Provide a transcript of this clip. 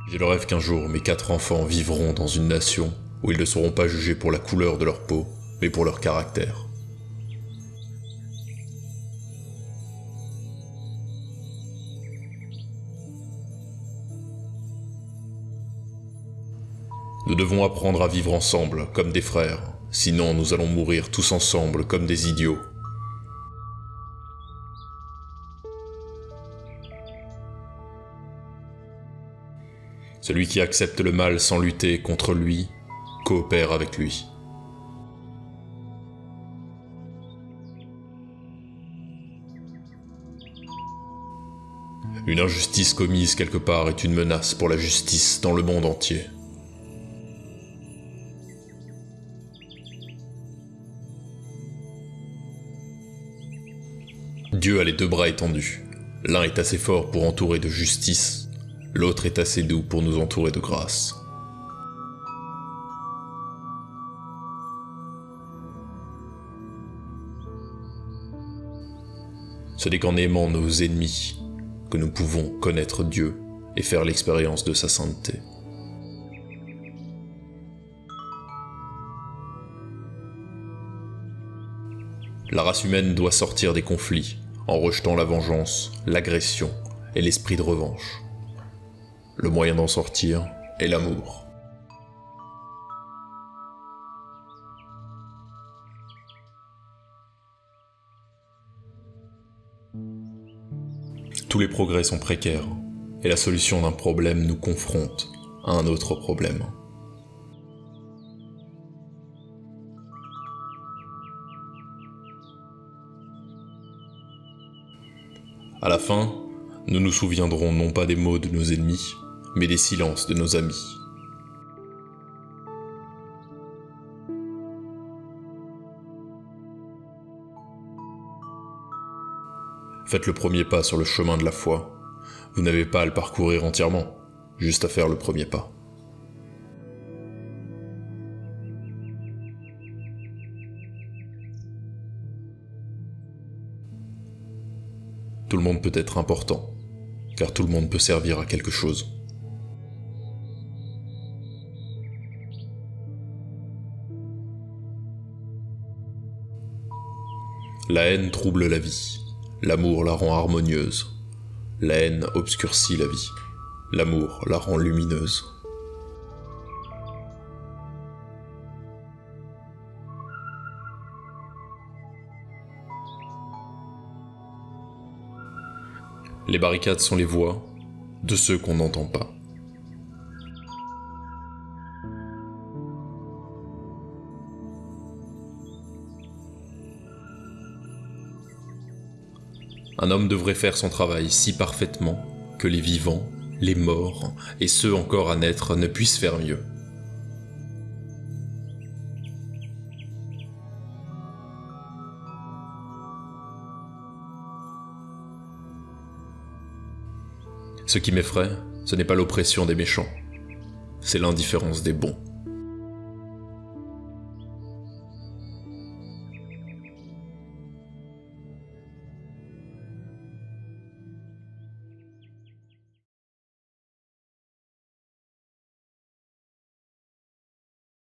J'ai le rêve qu'un jour, mes 4 enfants vivront dans une nation où ils ne seront pas jugés pour la couleur de leur peau, mais pour leur caractère. Nous devons apprendre à vivre ensemble, comme des frères, sinon nous allons mourir tous ensemble comme des idiots. Celui qui accepte le mal sans lutter contre lui, coopère avec lui. Une injustice commise quelque part est une menace pour la justice dans le monde entier. Dieu a les 2 bras étendus. L'un est assez fort pour entourer de justice, l'autre est assez doux pour nous entourer de grâce. Ce n'est qu'en aimant nos ennemis que nous pouvons connaître Dieu et faire l'expérience de sa sainteté. La race humaine doit sortir des conflits en rejetant la vengeance, l'agression et l'esprit de revanche. Le moyen d'en sortir est l'amour. Tous les progrès sont précaires, et la solution d'un problème nous confronte à un autre problème. À la fin, nous nous souviendrons non pas des mots de nos ennemis, mais des silences de nos amis. Faites le premier pas sur le chemin de la foi. Vous n'avez pas à le parcourir entièrement, juste à faire le premier pas. Tout le monde peut être important, car tout le monde peut servir à quelque chose. La haine trouble la vie, l'amour la rend harmonieuse. La haine obscurcit la vie, l'amour la rend lumineuse. Les barricades sont les voix de ceux qu'on n'entend pas. Un homme devrait faire son travail si parfaitement que les vivants, les morts et ceux encore à naître ne puissent faire mieux. Ce qui m'effraie, ce n'est pas l'oppression des méchants, c'est l'indifférence des bons.